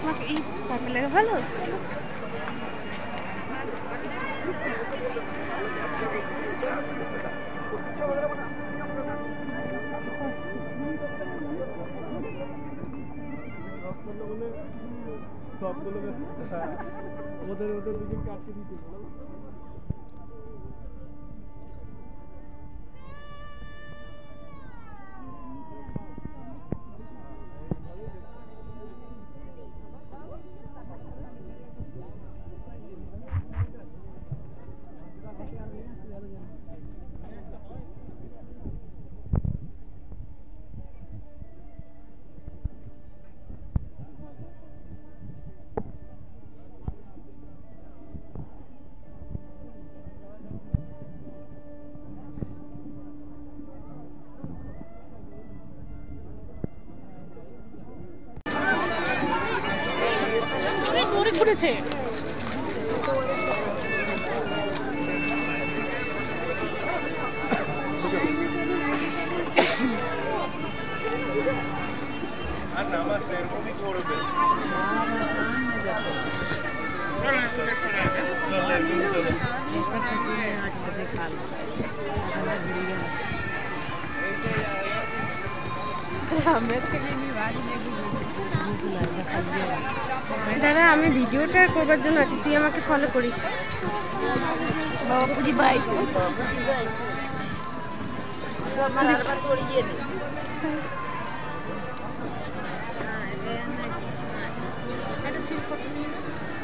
তোমাকে এই পারফেক্ট লাগে ভালো। সবগুলো ওদের ওদের দিকে কাটতে দিতে দৌড়ে ঘুরেছে। আর নামাজ এরকমই করবে দাদা আমি ভিডিওটা করবার জন্য আছি, তুই আমাকে ফলো করিস। বাবাপুরি ভাই একটা